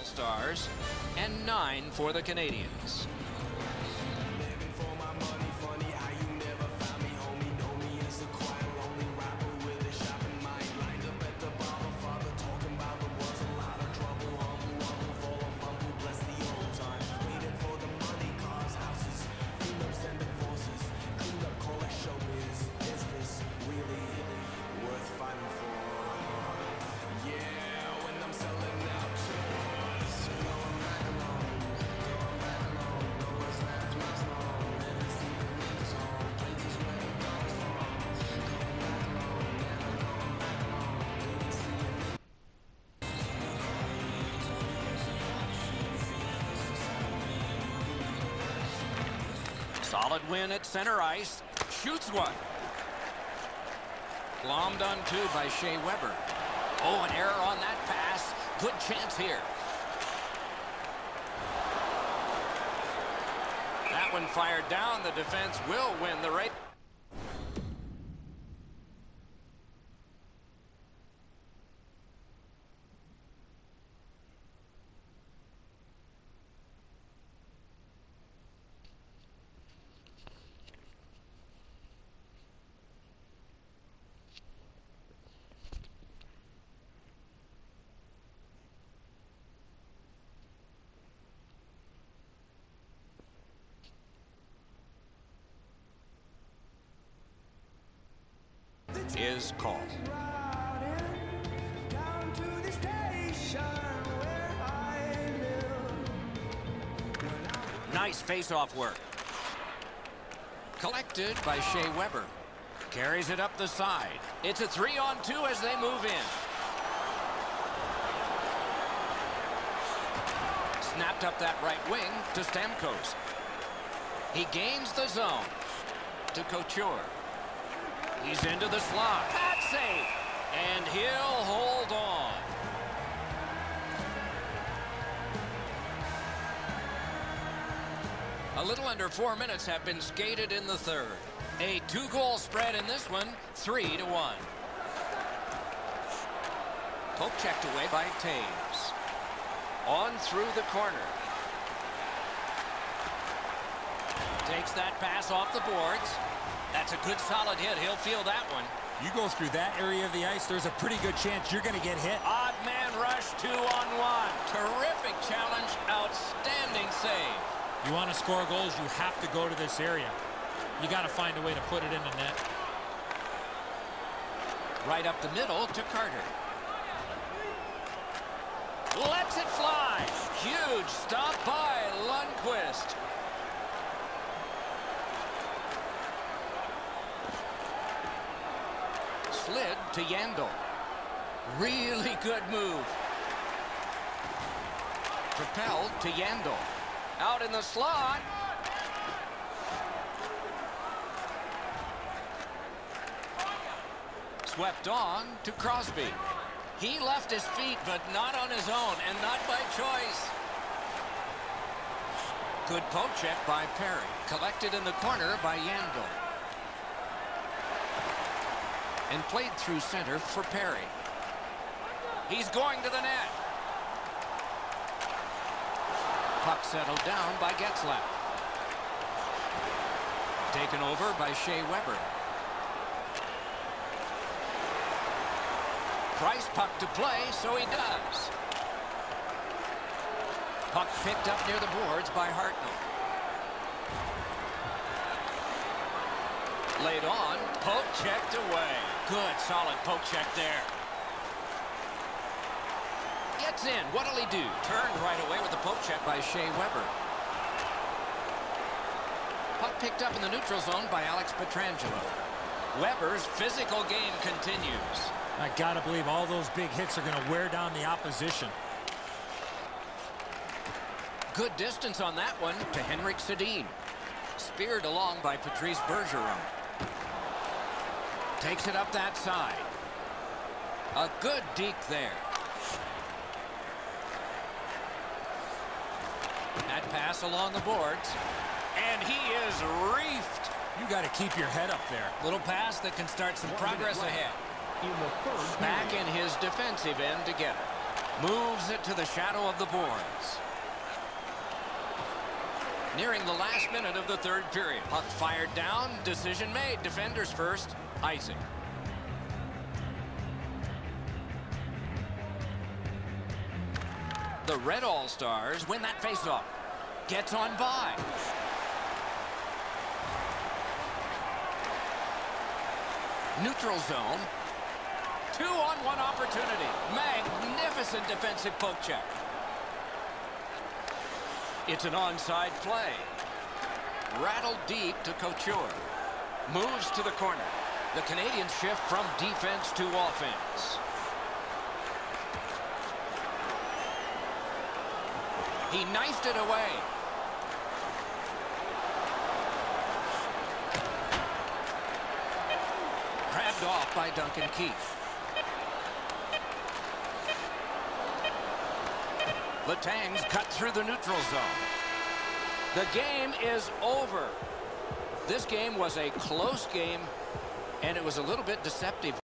Stars and 9 for the Canadians. Solid win at center ice. Shoots one. Glommed on two by Shea Weber. Oh, an error on that pass. Good chance here. That one fired down. The defense will win the race. Is called. Nice face-off work. Collected by Shea Weber. Carries it up the side. It's a 3-on-2 as they move in. Snapped up that right wing to Stamkos. He gains the zone to Couture. He's into the slot. That's safe. And he'll hold on. A little under 4 minutes have been skated in the third. A 2-goal spread in this one, 3-1. Poke checked away by Taves. On through the corner. Takes that pass off the boards. That's a good solid hit. He'll feel that one. You go through that area of the ice, there's a pretty good chance you're going to get hit. Odd man rush, 2-on-1. Terrific challenge. Outstanding save. You want to score goals, you have to go to this area. You got to find a way to put it in the net. Right up the middle to Carter. Lets it fly. Huge stop by Lundqvist. Slid to Yandel. Really good move. Propelled to Yandel. Out in the slot. Swept on to Crosby. He left his feet, but not on his own, and not by choice. Good poke check by Perry. Collected in the corner by Yandel. And played through center for Perry. He's going to the net. Puck settled down by Getzlaf. Taken over by Shea Weber. Price puck to play, so he does. Puck picked up near the boards by Hartnell. Laid on, poke checked away. Good, solid poke check there. Gets in, what'll he do? Turned right away with the poke check by Shea Weber. Puck picked up in the neutral zone by Alex Pietrangelo. Weber's physical game continues. I gotta believe all those big hits are gonna wear down the opposition. Good distance on that one to Henrik Sedin. Speared along by Patrice Bergeron. Takes it up that side. A good deke there. That pass along the boards. And he is reefed. You got to keep your head up there. Little pass that can start some progress ahead. Back in his defensive end to get it. Moves it to the shadow of the boards. Nearing the last minute of the third period. Puck fired down. Decision made. Defenders first. Icing. The Red All-Stars win that faceoff. Gets on by. Neutral zone. 2-on-1 opportunity. Magnificent defensive poke check. It's an onside play. Rattled deep to Couture. Moves to the corner. The Canadians shift from defense to offense. He knifed it away. Grabbed off by Duncan Keith. Letang's cut through the neutral zone. The game is over. This game was a close game, and it was a little bit deceptive.